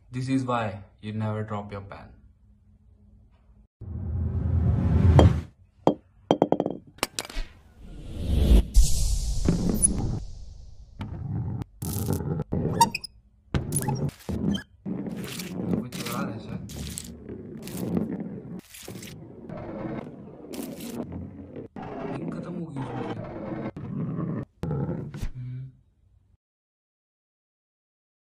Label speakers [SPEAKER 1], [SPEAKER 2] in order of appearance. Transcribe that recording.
[SPEAKER 1] This is why you never drop your pen.